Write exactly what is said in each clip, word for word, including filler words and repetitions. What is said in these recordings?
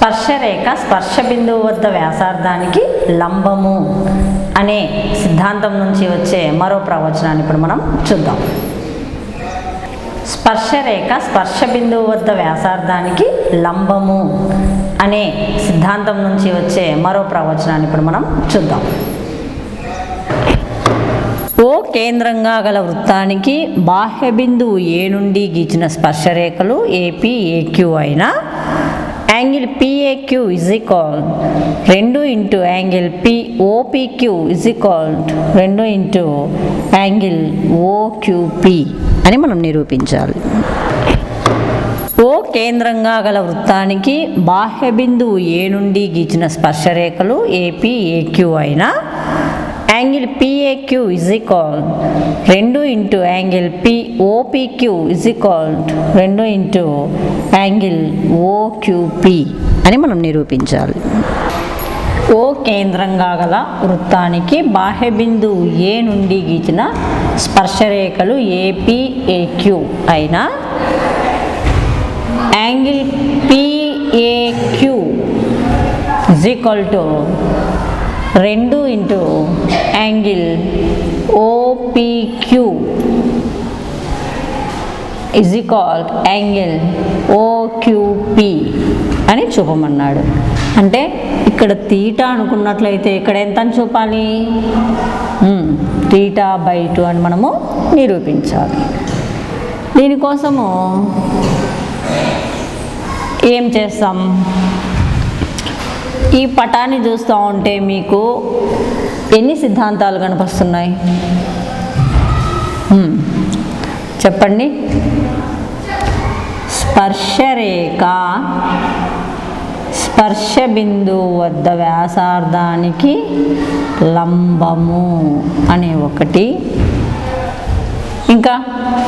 స్పర్శరేఖ స్పర్శ బిందువు వద్ద వ్యాసార్థానికి లంబము అనే సిద్ధాంతం నుంచి వచ్చే మరో ప్రవచనాన్ని ఇప్పుడు మనం చూద్దాం. స్పర్శరేఖ స్పర్శ బిందువు వద్ద వ్యాసార్థానికి లంబము అనే సిద్ధాంతం నుంచి వచ్చే మరో ప్రవచనాన్ని ఇప్పుడు మనం చూద్దాం. ఓ కేంద్రంగా గల వృత్తానికి బాహ్య బిందువు ఏ నుండి గీచిన స్పర్శరేఖలు ఏపీ ఏక్యూ అయినా యాంగిల్ పిఏక్యూ ఇజ్ ఈక్వల్ రెండు into angle P OPQ is equal రెండు ఇంటూ యాంగిల్ ఓక్యూపి అని మనం నిరూపించాలి. ఓ కేంద్రంగా గల వృత్తానికి బాహ్య బిందువు ఏ నుండి గీచిన స్పర్శరేఖలు ఏపీ ఏక్యూ అయినా యాంగిల్ పిఏక్యూ ఇజ్ ఈక్వల్ రెండు into angle P OPQ is equal రెండు ఇంటూ యాంగిల్ ఓక్యూపి అని మనం నిరూపించాలి. ఓ కేంద్రంగా గల వృత్తానికి బాహ్య బిందువు ఏ నుండి గీచిన స్పర్శరేఖలు ఏపీ ఏక్యూ అయినా angle PAQ is equal to రెండు into angle OPQ is equal angle OQP అని చూపమన్నాడు. అంటే ఇక్కడ తీటా అనుకున్నట్లయితే ఇక్కడ ఎంత అని చూపాలి? తీటా బై టూ అని మనము నిరూపించాలి. దీనికోసము ఏం చేస్తాం? ఈ పటాన్ని చూస్తూ ఉంటే మీకు ఎన్ని సిద్ధాంతాలు కనిపిస్తున్నాయి చెప్పండి. స్పర్శరేఖ స్పర్శ బిందువు వద్ద వ్యాసార్థానికి లంబము అనే ఒకటి, ఇంకా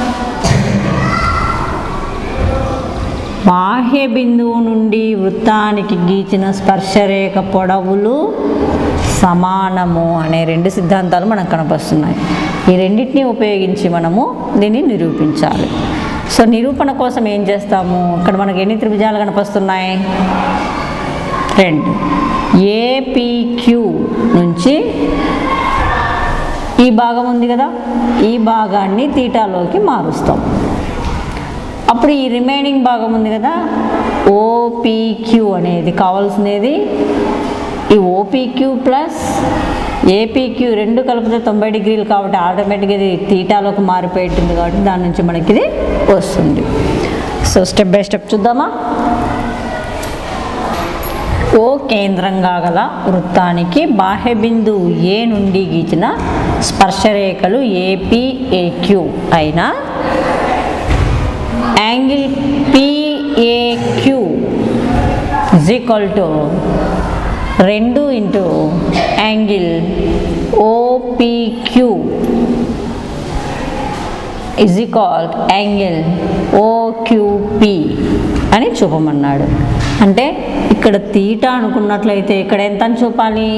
బాహ్య బిందువు నుండి వృత్తానికి గీచిన స్పర్శరేఖ పొడవులు సమానము అనే రెండు సిద్ధాంతాలు మనకు కనిపిస్తున్నాయి. ఈ రెండింటిని ఉపయోగించి మనము దీన్ని నిరూపించాలి. సో నిరూపణ కోసం ఏం చేస్తాము? ఇక్కడ మనకు ఎన్ని త్రిభుజాలు కనిపిస్తున్నాయి? రెండు. ఏపీక్యూ నుంచి ఈ భాగం ఉంది కదా, ఈ భాగాన్ని తీటాలోకి మారుస్తాం. అప్పుడు ఈ రిమైనింగ్ భాగం ఉంది కదా, ఓపీక్యూ అనేది కావాల్సినది. ఈ ఓపీక్యూ ప్లస్ ఏపీక్యూ రెండు కలిపితే తొంభై డిగ్రీలు కాబట్టి ఆటోమేటిక్గా ఇది తీటాలోకి మారిపోయింది కాబట్టి దాని నుంచి మనకి ఇది వస్తుంది. సో స్టెప్ బై స్టెప్ చూద్దామా? ఓ కేంద్రంగా గల వృత్తానికి బాహ్య బిందువు ఏ నుండి గీచిన స్పర్శరేఖలు ఏపీ ఏక్యూ అయినా angle PAQ is equal to రెండు into angle OPQ is equal angle OQP అని చూపమన్నాడు. అంటే ఇక్కడ తీటా అనుకున్నట్లయితే ఇక్కడ ఎంత అని చూపాలి?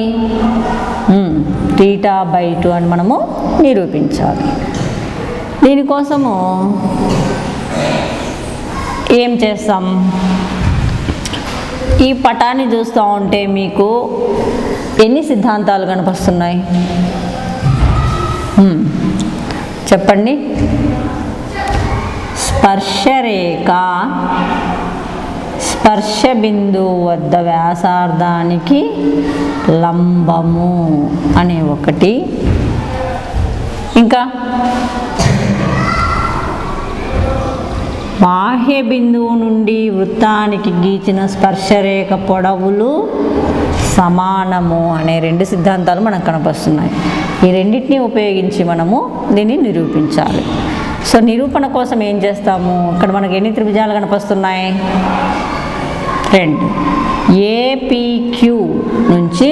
తీటా బై టూ అని మనము నిరూపించాలి. దీనికోసము ఏం చేస్తాం? ఈ పటాన్ని చూస్తూ ఉంటే మీకు ఎన్ని సిద్ధాంతాలు కనిపిస్తున్నాయి చెప్పండి. స్పర్శరేఖ స్పర్శ బిందువు వద్ద వ్యాసార్థానికి లంబము అనే ఒకటి, ఇంకా బాహ్య బిందువు నుండి వృత్తానికి గీచిన స్పర్శరేఖ పొడవులు సమానము అనే రెండు సిద్ధాంతాలు మనకు కనిపిస్తున్నాయి. ఈ రెండింటిని ఉపయోగించి మనము దీన్ని నిరూపించాలి. సో నిరూపణ కోసం ఏం చేస్తాము? ఇక్కడ మనకు ఎన్ని త్రిభుజాలు కనిపిస్తున్నాయి? రెండు. ఏపీక్యూ నుంచి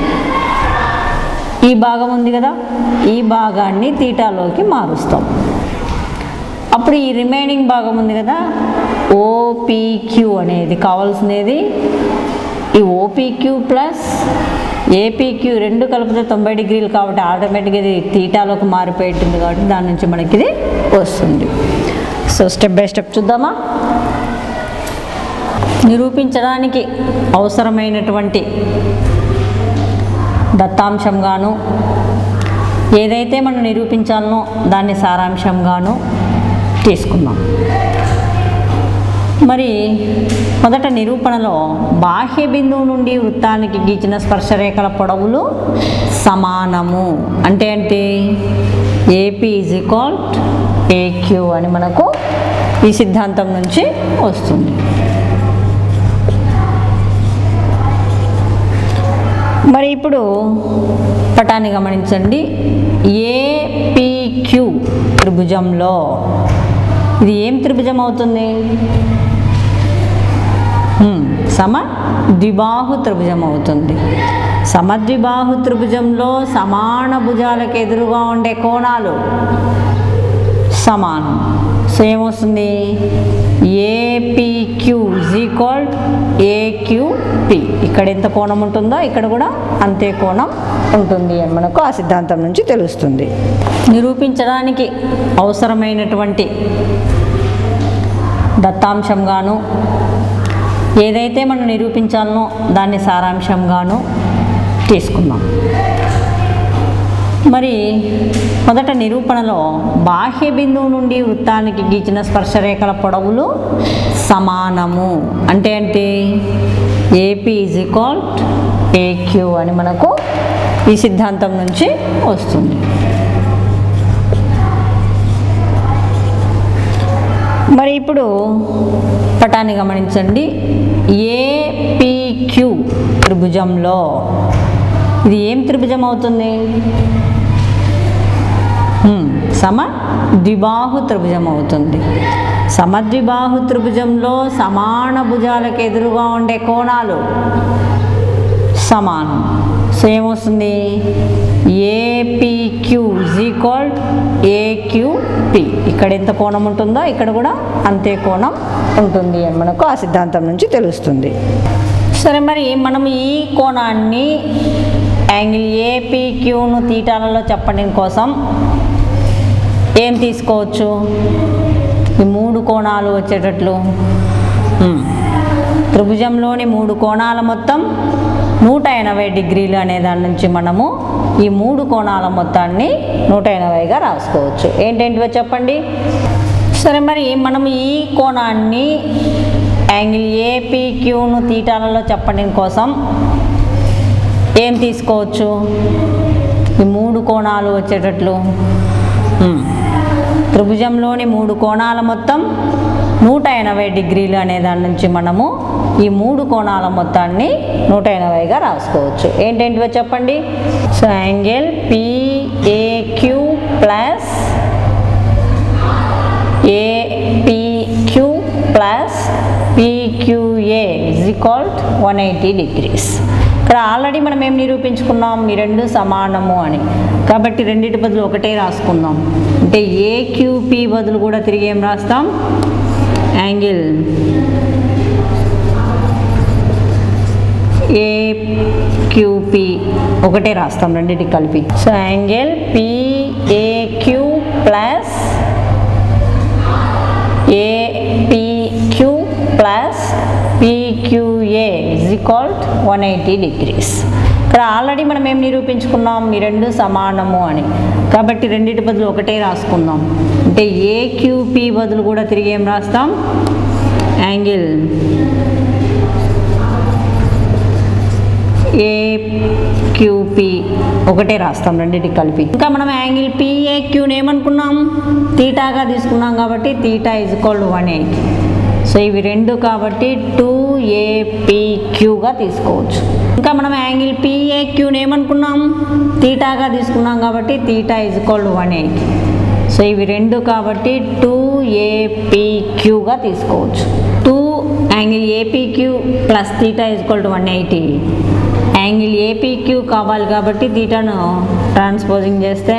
ఈ భాగం ఉంది కదా, ఈ భాగాన్ని తీటాలోకి మారుస్తాం. అప్పుడు ఈ రిమైనింగ్ భాగం ఉంది కదా, ఓపీక్యూ అనేది కావాల్సినది. ఈ ఓపీక్యూ ప్లస్ ఏపీక్యూ రెండు కలిపితే తొంభై డిగ్రీలు కాబట్టి ఆటోమేటిక్గా ఇది తీటాలోకి మారిపోయింది కాబట్టి దాని నుంచి మనకి ఇది వస్తుంది. సో స్టెప్ బై స్టెప్ చూద్దామా? నిరూపించడానికి అవసరమైనటువంటి దత్తాంశంగాను ఏదైతే మనం నిరూపించాలనో దాన్ని సారాంశంగాను తీసుకున్నాం. మరి మొదట నిరూపణలో బాహ్య బిందువు నుండి వృత్తానికి గీచిన స్పర్శరేఖల పొడవులు సమానము అంటే అంటే ఏపీ ఈజ్ ఈక్వల్ ఏక్యూ అని మనకు ఈ సిద్ధాంతం నుంచి వస్తుంది. మరి ఇప్పుడు పటాన్ని గమనించండి. ఏపీక్యూ త్రిభుజంలో ఇది ఏం త్రిభుజం అవుతుంది? సమద్విబాహు త్రిభుజం అవుతుంది. సమద్విబాహు త్రిభుజంలో సమాన భుజాలకు ఎదురుగా ఉండే కోణాలు సమానం. సో ఏమొస్తుంది? APQ is equal AQP. ఇక్కడ ఎంత కోణం ఉంటుందో ఇక్కడ కూడా అంతే కోణం ఉంటుంది అని మనకు ఆ సిద్ధాంతం నుంచి తెలుస్తుంది. నిరూపించడానికి అవసరమైనటువంటి దత్తాంశంగాను ఏదైతే మనం నిరూపించాలనో దాన్ని సారాంశంగాను తీసుకున్నాం. మరి మొదట నిరూపణలో బాహ్య బిందువు నుండి వృత్తానికి గీచిన స్పర్శరేఖల పొడవులు సమానము అంటే అంటే ఏపీ ఈజ్ ఈక్వల్ ఏక్యూ అని మనకు ఈ సిద్ధాంతం నుంచి వస్తుంది. మరి ఇప్పుడు పటాన్ని గమనించండి. ఏపీక్యూ త్రిభుజంలో ఇది ఏం త్రిభుజం అవుతుంది? సమద్విబాహు త్రిభుజం అవుతుంది. సమద్విబాహు త్రిభుజంలో సమాన భుజాలకు ఎదురుగా ఉండే కోణాలు సమానం. సో ఏమొస్తుంది? APQ is equal AQP. ఇక్కడ ఎంత కోణం ఉంటుందో ఇక్కడ కూడా అంతే కోణం ఉంటుంది అని మనకు ఆ సిద్ధాంతం నుంచి తెలుస్తుంది. సరే, మరి మనం ఈ కోణాన్ని యాంగిల్ ఏపీక్యూను తీటాలలో చెప్పడం కోసం ఏం తీసుకోవచ్చు? ఈ మూడు కోణాలు వచ్చేటట్లు త్రిభుజంలోని మూడు కోణాల మొత్తం నూట ఎనభై డిగ్రీలు అనే దాని నుంచి మనము ఈ మూడు కోణాల మొత్తాన్ని నూట ఎనభైగా రాసుకోవచ్చు. ఏంటేంటివో చెప్పండి. సరే, మరి మనం ఈ కోణాన్ని యాంగిల్ ఏపీక్యూను తీటాలలో చెప్పడం కోసం ఏం తీసుకోవచ్చు? ఈ మూడు కోణాలు వచ్చేటట్లు త్రిభుజంలోని మూడు కోణాల మొత్తం నూట ఎనభై డిగ్రీలు అనే దాని నుంచి మనము ఈ మూడు కోణాల మొత్తాన్ని నూట ఎనభైగా రాసుకోవచ్చు. ఏంటేంటివో చెప్పండి. So angle PAQ plus APQ plus PQA is equal one eighty degrees. ఇక్కడ ఆల్రెడీ మనం ఏం నిరూపించుకున్నాం? ఈ రెండు సమానము అని. కాబట్టి రెండింటి బదులు ఒకటే రాసుకుందాం. అంటే ఏక్యూపీ బదులు కూడా తిరిగి ఏం రాస్తాం? యాంగిల్ ఏక్యూపీ ఒకటే రాస్తాం రెండింటికి కలిపి. So angle PAQ plus APQ plus PQA is equal one eighty degrees. ఇక్కడ ఆల్రెడీ మనం ఏం నిరూపించుకున్నాం? ఈ రెండు సమానము అని. కాబట్టి రెండింటి బదులు ఒకటే రాసుకుందాం. అంటే ఏక్యూపీ బదులు కూడా తిరిగి ఏం రాస్తాం? యాంగిల్ ఏక్యూపీ ఒకటే రాస్తాం రెండింటికి కలిపి. ఇంకా మనం యాంగిల్ పిఏక్యూని ఏమనుకున్నాం? తీటాగా తీసుకున్నాం కాబట్టి theta is equal one eighty. So ఇవి రెండు కాబట్టి టూ ఏపీక్యూగా తీసుకోవచ్చు. ఇంకా మనం యాంగిల్ పిఏక్యూని ఏమనుకున్నాం? తీటాగా తీసుకున్నాం కాబట్టి theta is equal one eighty. So ఇవి రెండు కాబట్టి టూ ఏపీక్యూగా తీసుకోవచ్చు. Two angle APQ plus theta is equal one eighty. Angle APQ కావాలి కాబట్టి తీటాను ట్రాన్స్పోజింగ్ చేస్తే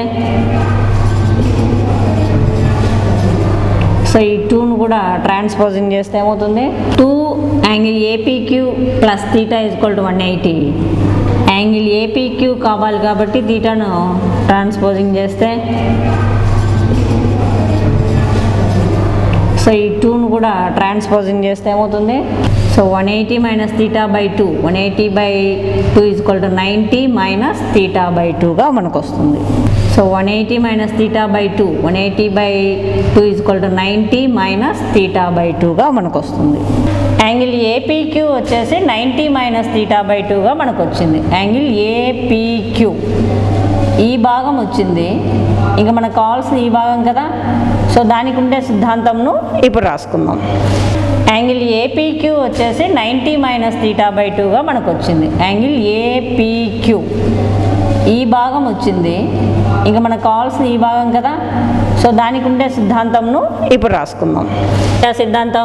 సో ఈ టూను కూడా ట్రాన్స్పోజింగ్ చేస్తే ఏమవుతుంది? Two angle APQ plus theta is equal to one eighty. Angle APQ కావాలి కాబట్టి తీటాను ట్రాన్స్పోజింగ్ చేస్తే సో ఈ టూను కూడా ట్రాన్స్పోజింగ్ చేస్తే ఏమవుతుంది, so one eighty minus theta by two, one eighty by two is equal to ninety minus theta by టూగా మనకు వస్తుంది. So one eighty minus theta by two, one eighty by two is equal to ninety minus theta by టూగా మనకు వస్తుంది. Angle APQ వచ్చేసి ninety minus theta by టూగా మనకు వచ్చింది. యాంగిల్ ఏపీక్యూ ఈ భాగం వచ్చింది, ఇంకా మనకు కావాల్సిన ఈ భాగం కదా, సో దానికి ఉండే సిద్ధాంతంను ఇప్పుడు రాసుకుందాం. యాంగిల్ ఏపీక్యూ వచ్చేసి నైంటీ మైనస్ తీటా బై టూగా మనకు వచ్చింది. యాంగిల్ ఏపీక్యూ ఈ భాగం వచ్చింది, ఇంకా మనకు కావాల్సిన ఈ భాగం కదా, సో దానికి ఉండే సిద్ధాంతంను ఇప్పుడు రాసుకుందాం. సిద్ధాంతం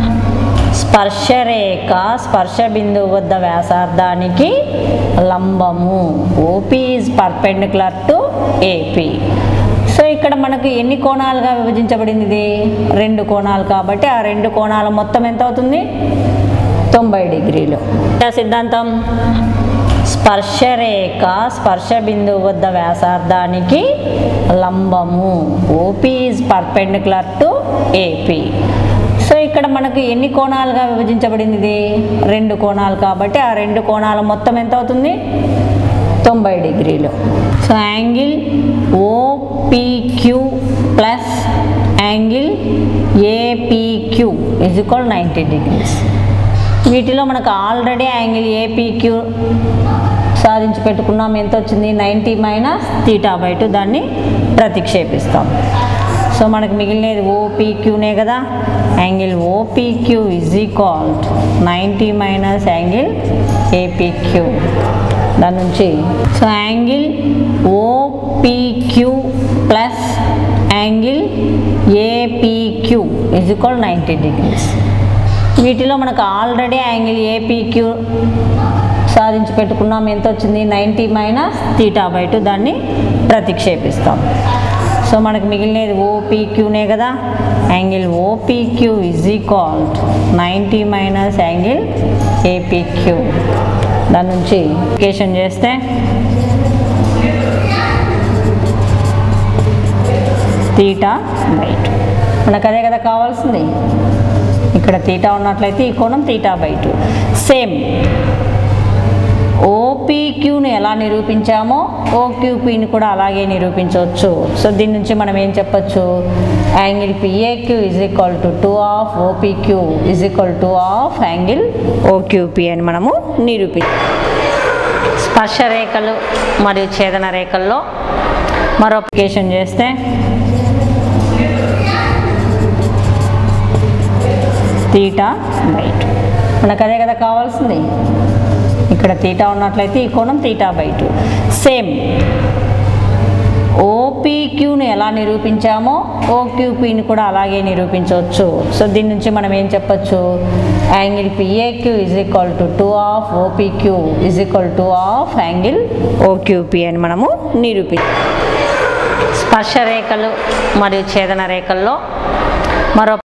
స్పర్శరేఖ స్పర్శ బిందువు వద్ద వ్యాసార్థానికి లంబము. OP is perpendicular to AP. So ఇక్కడ మనకు ఎన్ని కోణాలుగా విభజించబడింది, ఇది రెండు కోణాలు కాబట్టి ఆ రెండు కోణాల మొత్తం ఎంత అవుతుంది, తొంభై డిగ్రీలు. సిద్ధాంతం స్పర్శరేఖ స్పర్శ బిందువు వద్ద వ్యాసార్థానికి లంబము. OP is perpendicular to AP. So ఇక్కడ మనకు ఎన్ని కోణాలుగా విభజించబడింది, ఇది రెండు కోణాలు కాబట్టి ఆ రెండు కోణాల మొత్తం ఎంత అవుతుంది, తొంభై డిగ్రీలు. So angle OPQ plus angle APQ is equal ninety degrees. వీటిలో మనకు ఆల్రెడీ యాంగిల్ ఏపీక్యూ సాధించి పెట్టుకున్నాం, ఎంత వచ్చింది, ninety minus theta by two, దాన్ని ప్రతిక్షేపిస్తాం. సో మనకు మిగిలినది ఓపీక్యూనే కదా, angle OPQ is equal ninety minus angle APQ. దాని నుంచి so angle OPQ plus angle APQ is equal ninety degrees. వీటిలో మనకు ఆల్రెడీ యాంగిల్ ఏపీక్యూ సాధించి పెట్టుకున్నాం, ఎంత వచ్చింది, ninety minus theta by two, దాన్ని ప్రతిక్షేపిస్తాం. సో మనకు మిగిలినది ఓపీక్యూనే కదా, angle OPQ is equal ninety minus angle APQ. దాని నుంచి ఈక్వేషన్ చేస్తే తీటా బై టూ, మనకు అదే కదా కావాల్సింది. ఇక్కడ తీటా ఉన్నట్లయితే ఈ కోణం తీటా బై టూ. సేమ్ ఓపీక్యూని ఎలా నిరూపించామో ఓక్యూపీని కూడా అలాగే నిరూపించవచ్చు. సో దీని నుంచి మనం ఏం చెప్పచ్చు, angle PAQ is equal to two of OPQ is equal to of angle OQP అని మనము నిరూపించాం. స్పర్శరేఖలు మరియు ఛేదన రేఖల్లో మరో అప్లికేషన్ చేస్తే తీటా బై టూ, మనకు అదే కదా కావాల్సింది. ఇక్కడ తీటా ఉన్నట్లయితే ఈ కోణం తీటా బై టూ. సేమ్ ఓపీక్యూని ఎలా నిరూపించామో ఓక్యూపీని కూడా అలాగే నిరూపించవచ్చు. సో దీని నుంచి మనం ఏం చెప్పచ్చు, angle PAQ is equal to two of OPQ is equal to of angle OQP అని మనము నిరూపించాం. స్పర్శరేఖలు మరియు ఛేదన రేఖల్లో మరో